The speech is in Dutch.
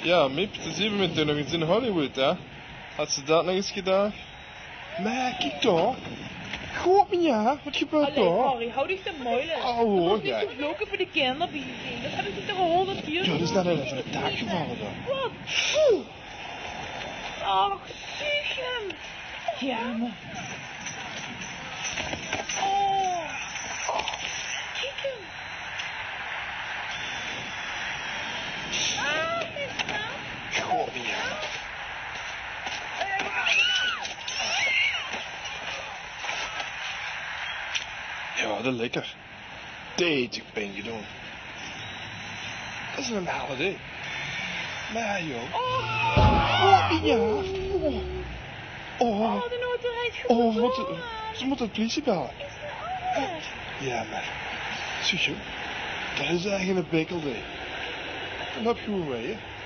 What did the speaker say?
Ja, Mip, dat zien we meteen nog eens in Hollywood, hè. Had ze dat nog eens gedaan? Maar, kijk daar. God, ja, wat gebeurt Allee, daar? Harry, hou dich de muilen. Oh, Dat hoor was niet jij. gevlogen voor de kinderbiezen. Dat hebben ze toch 100 keer Ja, dat is net even van het dak gevallen dan. Wat? Ach, stiekem. Jammer. Oh. Stiekem. God, ja. Ja, dat is lekker. Deze ben je doen. Dat is een holiday. Maar joh. Oh, ja. Oh, de auto rijdt goed Oh, door. ze moeten de politie bellen. Ja, maar. Zie je, dat is eigenlijk een bekkelde. Dat heb je gewoon mee, hè.